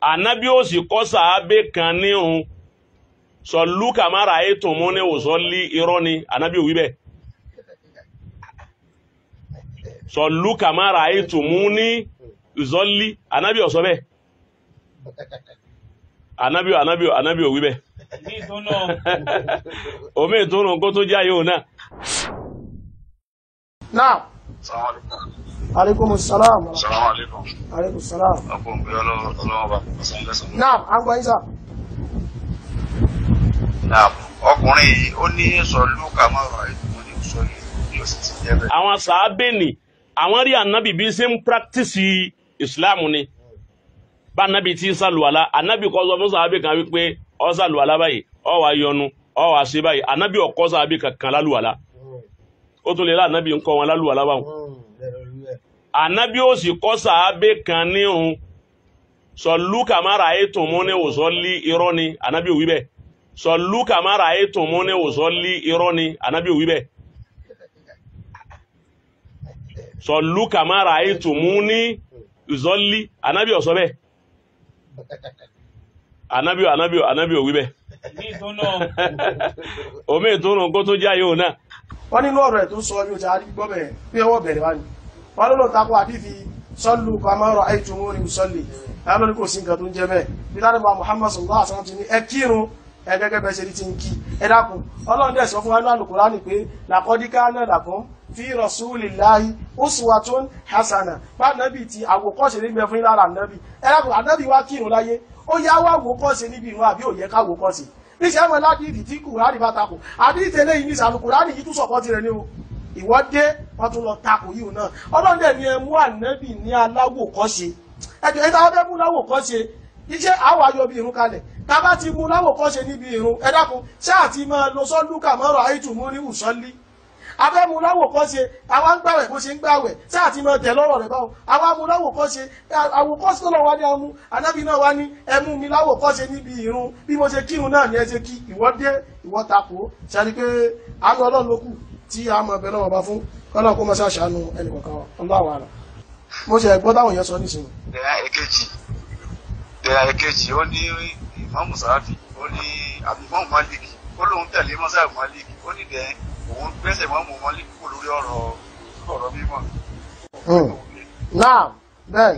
ànábì ó sì kọ́ sàábé kan ní òun sọ̀lú kàmára ètò mú ní òsọ́lí irọ́ ni ànábì ò wí bẹ́ẹ̀ sọ̀lú kàmára ètò mú ní òsọ́lí ànábì ó sọ bẹ́ẹ̀ ànábì ò wí bẹ́ẹ̀ omi ìtúnú kó tó jáyé òun náà. Naam. Alaikum salam. Assalamu alaikum. Alaikum salam. Akun bi Ọlọ́run ba san lesan. Naam, agba isa. Naam. Ọkùnrin yìí ó ní sọ̀lú kàmára ètò ní òsọ́lí ní ó sì ti jẹ́ bẹ́ẹ̀. Àwọn sàábé ni àwọn rí ànábì bí ṣe ń practice Islam ni bá ànábì tí sàlùwàlá ànábì kọ́ sọ fún sàábé kan wípé ó sàlùwàlá báyìí ó wá yọnu ó wá ṣe báyìí ànábì ó kọ́ sàábé kankan lálùwàlá ó tún lè lá ànábì ń kọ́ wọn lálùwàlá báwọn ànábì ó sì kọ́ sàábé kan ní òun sọ̀lú kàmára ètò mú ní òsọ́lí irọ́ ni ànábì ò wí bẹ́ẹ̀ sọ̀lú kàmára ètò mú ní òsọ́lí irọ́ ni ànábì ò wí bẹ́ẹ̀ sọ̀lú kàmára ètò mú ní òsọ́lí ànábì ó sọ bẹ́ẹ̀ ànábì ò wí bẹ́ẹ̀ omi ìtúnú kó tó jáyé òun náà. Wọ́n nínú ọ̀rọ̀ ẹ̀ tó sọ ní ojà àrígbọ́ bẹ̀rẹ̀ pé ọwọ́ bẹ̀rẹ̀ wá ní wọ́n ló lọ takò àdífi sọ́lù kàmára ètò mú ní òsọ́lí ẹ̀rọ ní kò sí nǹkan tó ń jẹ bẹ́ẹ̀ bí lárẹ́bà Muhammad sallallahu alaihi wasallam ti ní ẹ kírun ẹ gẹ́gẹ́ bẹ́ẹ̀ ṣe rí ti ń kí ẹ dákun Ọlọ́run dẹ̀ sọ fún wa ní Al-Qur'ani pé laqad kana lakum fi rasulillahi uswatun hasana bá nábì ti àwòkọ́ṣe nígbẹ́ fún lára nábì ẹ dákun ànábì wá kírun láyé ó yá wá àwòkọ́ṣe níbi ìrun àbí òye ká àwòkọ́ṣe níṣẹ́ mọ́ ládìí tí Kùránì bá takò àdìí tẹ́lẹ̀ yìí ní ìsàlù Kùránì yìí tún sọ̀pọ̀ tirẹ̀ ní o ìwọ́ dé wọ́n tún lọ takò yìí náà Ọlọ́run dẹ̀ ni ẹ mú ànábì ní aláwòkọ́ṣe ẹjọ́ ìta ọbẹ̀ mú láwòkọ́ṣe iṣẹ́ àwọn ayọ̀ bí irun kalẹ̀ ta bá ti mú láwòkọ́ṣe níbi irun ẹ dákun ṣáà ti máa lọ sọ́lú kàmọ́rọ̀ àìtùmú ní ìsọ́lí abẹ́ mú láwòkọ́ṣe àwọn ń gbàwẹ̀ bó ṣe ń gbàwẹ̀ ṣáà ti máa tẹ̀ lọ́rọ̀ rẹ̀ báwọn àwọn mú láwòkọ́ṣe àwòkọ́ṣe tó lọ wá ní amú anábì náà wá ní ẹmú mi láwòkọ́ṣe níbi irun bí mo ṣe kírun náà ní ẹ ṣe kí ìwọ dé ìwọ takò ṣáà ni pé àánú Ọlọ́run ló kù tí a mọ̀ bẹ́ẹ̀ lọ́wọ́ bá fún Ọlọ́run kó máa ṣàṣàánú ẹnì kọ̀ọ̀kan Allahu a'lam. Mo ṣe ẹ̀gbọ́n táwọn èèyàn sọ nísìnyí. Dẹ̀ra èkejì ó ní Ìmáàmù Sàráfì ó ní Al-Imaam Malik ó lóun tẹ̀lé mọ́sáàbù Malik ó ní dẹ̀ òun gbẹ́sẹ̀ Ìmáàmù Malik kò lórí ọ̀rọ̀ mímọ́. Náà bẹ́ẹ̀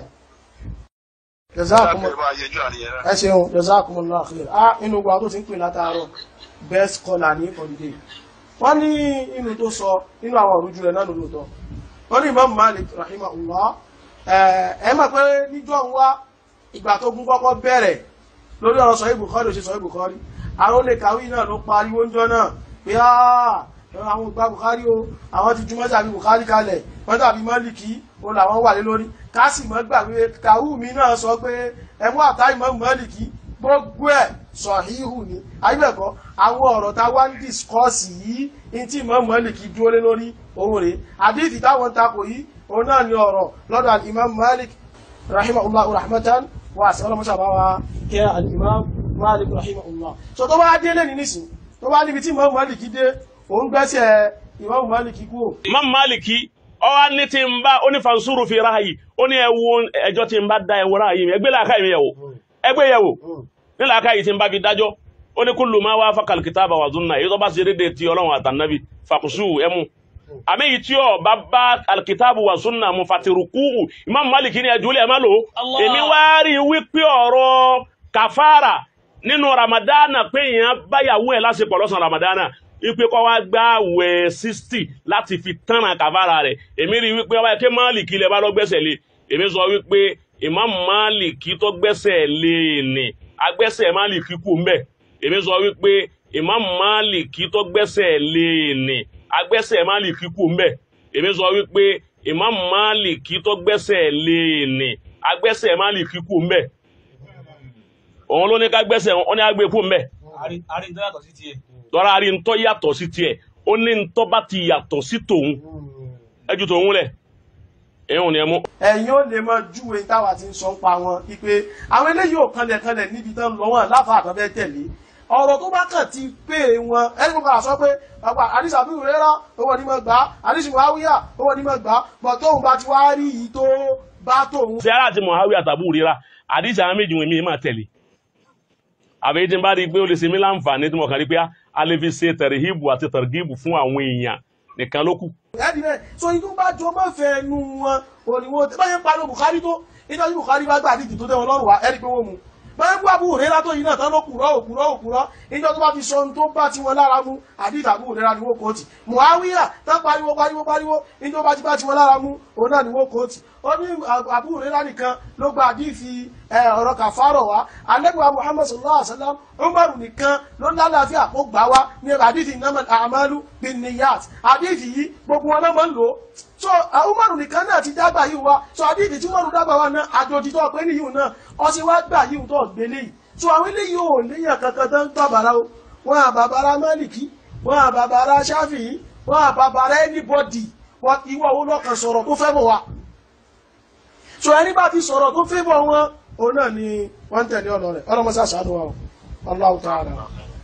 ẹ ṣeun jazakumullahu khair inú gbà tó ti ń pè látàárọ̀ best scholar ní holiday wọ́n ní inú tó sọ nínú àwọn òrùjú rẹ̀ náà lóòótọ́ wọ́n ní Imam Malik rahimahullah ẹ mọ̀ pé níjọ́ ń wá ìgbà tó gún kọ́kọ́ bẹ̀rẹ̀ lórí ọ̀rọ̀ Sahih Bukhari ṣe Sahih Bukhari àwọn olè kàwí náà ló pariwo ń jọ náà pé àwọn ìgbà Bukhari o àwọn ti jùmọ́ tàbí Bukhari kalẹ̀ wọ́n tàbí Maliki o làwọn wà lé lórí káàsì mọ́ gbàgbé kàwú mi náà sọ pé ẹmú àtà Imam Maliki gbogbo ẹ̀ Sahihu ni ayébẹ̀kọ́ àwọn ọ̀rọ̀ tá wá ń dìskọ́sì yìí in tí Imam Maliki dúró lé lórí òun rèé àdíìtì táwọn takò yìí òun náà ni ọ̀rọ̀ lọ́dọ̀ al-Imam Malik rahimahullah rahmatan wa sallallahu wa kẹ al-Imam Malik rahimahullah so tó bá délé ní nísìn tó bá níbi tí Imam Malik dé òun gbẹ́sẹ̀ Imam Malik kú. Imam Malik ọwá ní tí ń bá ó ní fansúrù fi ráyì ó ní ẹwọ ẹjọ́ tí ń bá dá ẹwọ ráyì ẹgbẹ́ làákàyè mi yẹ̀wò ẹgbẹ́ yẹ̀wò ní làákàyè tí ń bá fi dájọ́ ó ní kullu ma wafaqa al-kitaba wa sunna èyí tó bá ṣe dédé ti Ọlọ́run àtànábì fàkùsù ẹmu àmì yìí tí ó bá bá al-kitabu wa sunna mu fatiruku Imam Malik ní ẹjúlẹ̀ ẹ má lò èmi wá rí wípé ọ̀rọ̀ kàfàrà nínú Ramadana pé èèyàn báyàwó ẹ̀ lásìkò lọ́sàn Ramadana ipe kọ́ wá gbá àwẹ̀ 60 láti fi tánà kàfàrà rẹ̀ èmi rí wípé ọba ẹ̀kẹ́ Malik lẹ bá lọ gbẹ́sẹ̀ lé èmi sọ wípé Imam Malik tó gbẹ́sẹ̀ lé ní agbẹ́sẹ̀ Malik kú ń bẹ̀ èmi sọ wípé Imam Malik tó gbẹ́sẹ̀ lé ní agbẹ́sẹ̀ Malik kú ń bẹ̀ èmi sọ wípé Imam Malik tó gbẹ́sẹ̀ lé ní agbẹ́sẹ̀ Malik kú ń bẹ̀ òun ló ní ká gbẹ́sẹ̀ wọn ní agbé kú ń bẹ̀ tọ́ra rí ń tọ́ yàtọ̀ sí tiẹ̀ ó ní ń tọ́ bá ti yàtọ̀ sí tòun ẹjú tòun lẹ̀ ẹ̀hùn ni ẹ mú. ẹ̀yin ò lè mọ júwe táwa ti ń sọ ń pa wọn ipe àwọn eléyìí ò kanlẹ̀kanlẹ̀ níbi tán lọ́wọ́ láfa àtọ́fẹ́ tẹ̀lé ọ̀rọ̀ tó bá kàn ti pé wọn ẹni kò kàn sọ pé ọgbà àdìsí àbúrò rẹ́rà owó ní mọ̀ gbà àdìsí Muawiya owó ní mọ̀ gbà bọ̀ tóun bá ti wá rí yìí tó bá tóun. ṣé ara àti Muawiya tàbí rírà àdìsí àwọn méjì wọn mi máa tẹ̀lé àbẹ̀yẹ tí n bá rí i pé ó lè ṣe mí láǹfààní tí mo kàn rí pé a lè fi ṣe tẹ̀rìhìbù àti tẹ̀rìgìbù fún àwọn èèyàn nìkan ló kù. ẹ̀ẹ́dì rẹ̀ so yìí tó bá jọ mọ́ fẹ́ nu wọn òníwó tí báyẹn pariwo Bukhari tó nítorí Bukhari bá gbà àdìsí tó tẹ́ wọn lọ́rùn wá ẹ̀rí pé wọ́n mu báyẹn gbọ́ Abu Hurairah tó yìí náà tán ló òkúrọ́ níjọ́ tó bá fi sọ ohun tó bá ti wọn lára mu àdìsí Abu Hurairah ni wọ́n kóòtì Muawiya tán pariwo níjọ́ bá ti bá ti wọn lára mu òun náà ni wọ́n kóòtì ó ní Abu Hurairah nìkan ló gba àdìsí ọ̀rọ̀ kàfárọ̀ wá alẹ́gbẹ̀wá Muhammad sallallahu alaihi wasallam Umaru nìkan ló lálàáfíà ó gbà wá ní àdìsí innamal a'malu binniyat àdìsí yìí gbogbo wọn náà máa ń lò ó so Umaru nìkan náà ti dágbà yìí wá so àdìsí tí Umaru dágbà wá náà àjòjì tó pé níyìí náà ọ sì wá gbà yìí tó gbélé yìí so àwọn eléyìí ò léyàn kankan tó ń bàbàrà o wọn àbàbàrà Málìkì wọn àbàbàrà Ṣáfìí wọn àbàbàrà anybody wọn ìwọ owó lọ́kàn sọ̀rọ̀ tó fẹ́ bọ̀ wá so ẹni bá ti sọ̀rọ̀ tó fẹ́ bọ̀ wọn òun náà ni wọ́n tẹ̀lé ọ̀nà rẹ̀ ọlọ́mọsá ṣàánú wa Allahu ta'ala.